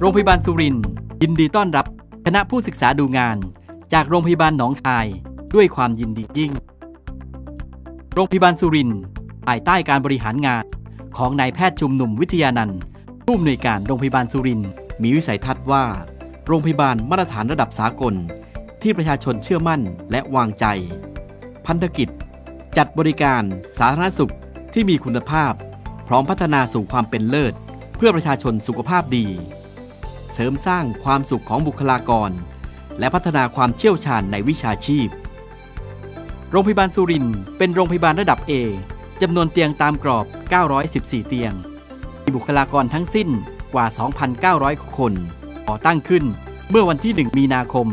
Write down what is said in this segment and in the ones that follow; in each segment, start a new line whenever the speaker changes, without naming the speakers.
รงพยาบาลสุรินทร์ยินดีต้อนรับคณะผู้ศึกษาดูงานจากโรงพยาบาลหนองคายด้วยความยินดียิ่งโรงพยาบาลสุรินทร์ภายใต้การบริหารงานของนายแพทย์ชุมนุมวิทยานันท์ผู้อำนวยการโรงพยาบาลสุรินทร์มีวิสัยทัศน์ว่าโรงพยาบาลมาตรฐานระดับสากลที่ประชาชนเชื่อมั่นและวางใจพันธกิจจัดบริการสาธารณสุขที่มีคุณภาพพร้อมพัฒนาสู่ความเป็นเลิศเพื่อประชาชนสุขภาพดีเสริมสร้างความสุขของบุคลากรและพัฒนาความเชี่ยวชาญในวิชาชีพโรงพยาบาลสุรินทร์เป็นโรงพยาบาลระดับ A จำนวนเตียงตามกรอบ914เตียงมีบุคลากรทั้งสิ้นกว่า 2,900 คนก่อตั้งขึ้นเมื่อวันที่ 1 มีนาคม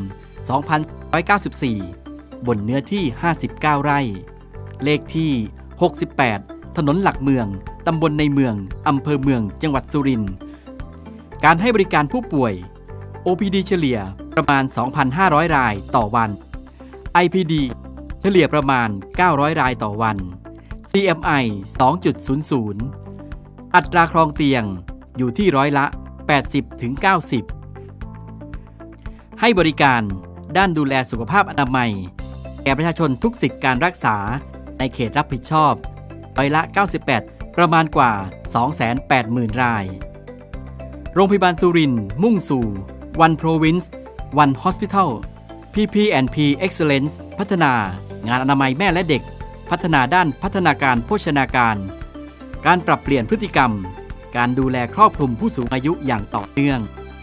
2594 บนเนื้อที่ 59 ไร่เลขที่ 68 ถนนหลักเมืองตำบลในเมืองอำเภอเมืองจังหวัดสุรินทร์การให้บริการผู้ป่วย OPD เฉลี่ยประมาณ 2,500 รายต่อวัน IPD เฉลี่ยประมาณ 900 รายต่อวัน CMI 2.00 อัตราครองเตียงอยู่ที่ร้อยละ 80-90 ให้บริการด้านดูแลสุขภาพอนามัยแก่ประชาชนทุกสิทธิการรักษาในเขตรับผิดชอบร้อยละ 98 ประมาณกว่า 280,000 รายโรงพยาบาลสุรินทร์มุ่งสู่ One Province One Hospital PP&P Excellence พัฒนางานอนามัยแม่และเด็กพัฒนาด้านพัฒนาการโภชนาการการปรับเปลี่ยนพฤติกรรมการดูแลครอบคลุมผู้สูงอายุอย่างต่อเนื่อง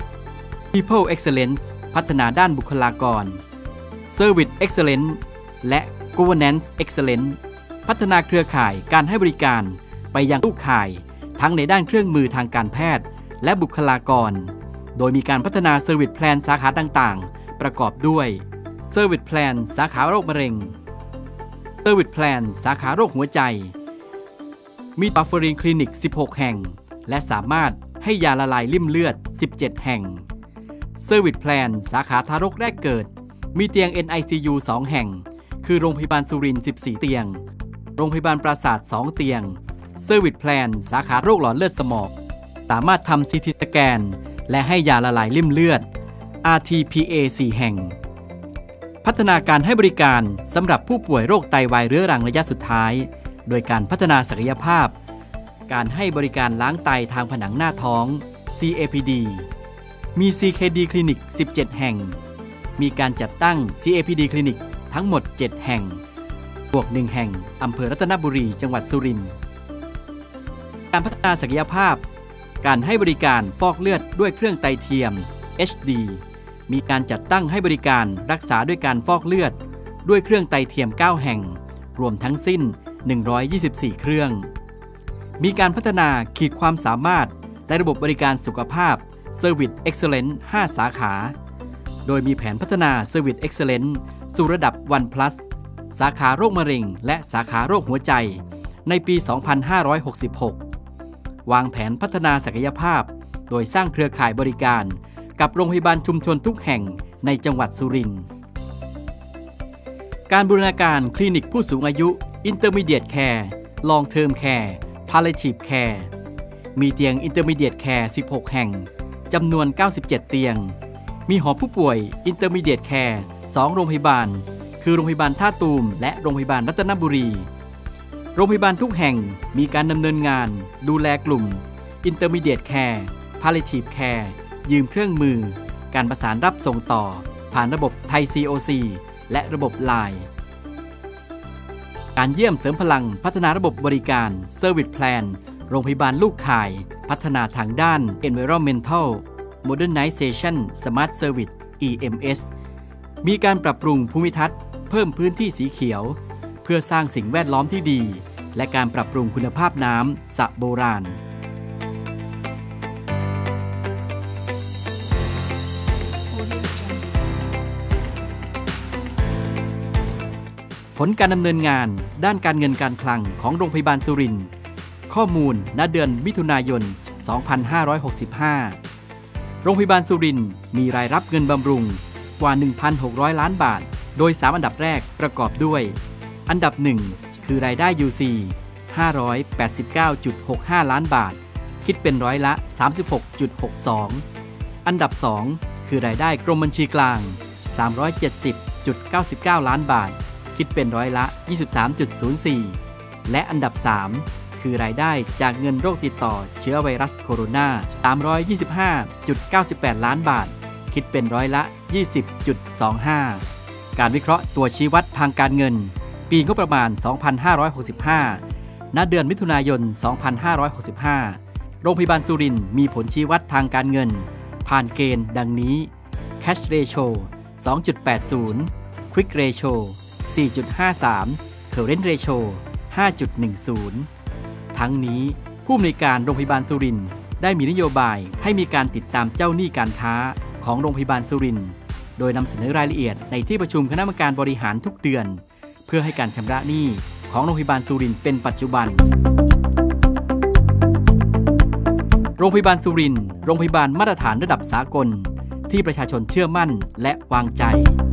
People Excellence พัฒนาด้านบุคลากร Service Excellence และ Governance Excellence พัฒนาเครือข่ายการให้บริการไปยังลูกข่ายทั้งในด้านเครื่องมือทางการแพทย์และบุคลากรโดยมีการพัฒนา Service Plan สาขาต่างๆประกอบด้วย Service Plan สาขาโรคมะเร็ง Service Plan สาขาโรคหัวใจมีบัฟเฟอริงคลินิก 16 แห่งและสามารถให้ยาละลายริ่มเลือด 17 แห่ง Service Plan สาขาทารกแรกเกิดมีเตียง NICU 2 แห่งคือโรงพยาบาลสุรินทร์14 เตียงโรงพยาบาลปราสาท 2 เตียง Service Plan สาขาโรคหลอดเลือดสมองสามารถทำ CT สแกนและให้ยาละลายริ่มเลือด RTPA 4 แห่งพัฒนาการให้บริการสำหรับผู้ป่วยโรคไตวายเรื้อรังระยะสุดท้ายโดยการพัฒนาศักยภาพการให้บริการล้างไตทางผนังหน้าท้อง CAPD มี CKD คลินิก 17 แห่งมีการจัดตั้ง CAPD คลินิกทั้งหมด 7 แห่งบวก 1 แห่งอำเภอรัตนบุรีจังหวัดสุรินทร์การพัฒนาศักยภาพการให้บริการฟอกเลือดด้วยเครื่องไตเทียม HD มีการจัดตั้งให้บริการรักษาด้วยการฟอกเลือดด้วยเครื่องไตเทียม 9 แห่งรวมทั้งสิ้น124 เครื่องมีการพัฒนาขีดความสามารถและระบบบริการสุขภาพ Service Excellence 5 สาขาโดยมีแผนพัฒนา Service Excellence สู่ระดับ One Plus สาขาโรคมะเร็งและสาขาโรคหัวใจในปี 2566 วางแผนพัฒนาศักยภาพโดยสร้างเครือข่ายบริการกับโรงพยาบาลชุมชนทุกแห่งในจังหวัดสุรินทร์การบูรณาการคลินิกผู้สูงอายุ Intermediate Care Long Term Care Palliative Care มีเตียง Intermediate Care 16 แห่งจำนวน 97 เตียงมีหอผู้ป่วย Intermediate Care 2 โรงพยาบาลคือโรงพยาบาลท่าตูมและโรงพยาบาลรัตนบุรีโรงพยาบาลทุกแห่งมีการดำเนินงานดูแลกลุ่ม Intermediate Care Palliative Care ยืมเครื่องมือการประสานรับส่งต่อผ่านระบบไทย COC และระบบ LINE การเยี่ยมเสริมพลังพัฒนาระบบบริการ Service Plan โรงพยาบาลลูกข่ายพัฒนาทางด้าน Environmental Modernization Smart Service EMS มีการปรับปรุงภูมิทัศน์เพิ่มพื้นที่สีเขียวเพื่อสร้างสิ่งแวดล้อมที่ดีและการปรับปรุงคุณภาพน้ำสระโบราณผลการดำเนินงานด้านการเงินการคลังของโรงพยาบาลสุรินทร์ข้อมูลณเดือนมิถุนายน 2565 โรงพยาบาลสุรินทร์มีรายรับเงินบำรุงกว่า 1,600 ล้านบาทโดย 3 อันดับแรกประกอบด้วยอันดับ 1 คือรายได้ UC 589.65 ล้านบาทคิดเป็นร้อยละ 36.62 อันดับ 2 คือรายได้กรมบัญชีกลาง 370.99 ล้านบาทคิดเป็นร้อยละ 23.04 และอันดับ 3 คือรายได้จากเงินโรคติดต่อเชื้อไวรัสโคโรนา 325.98 ล้านบาทคิดเป็นร้อยละ 20.25 การวิเคราะห์ตัวชี้วัดทางการเงินปีงบประมาณ 2565 ณ เดือนมิถุนายน 2565 โรงพยาบาลสุรินทร์มีผลชี้วัดทางการเงินผ่านเกณฑ์ดังนี้ Cash Ratio 2.80 Quick Ratio 4.53 Current Ratio 5.10 ทั้งนี้ผู้อำนวยการโรงพยาบาลสุรินทร์ได้มีนโยบายให้มีการติดตามเจ้าหนี้การค้าของโรงพยาบาลสุรินทร์โดยนำเสนอรายละเอียดในที่ประชุมคณะกรรมการบริหารทุกเดือนเพื่อให้การชำระหนี้ของโรงพยาบาลสุรินทร์เป็นปัจจุบันโรงพยาบาลสุรินทร์โรงพยาบาลมาตรฐานระดับสากลที่ประชาชนเชื่อมั่นและวางใจ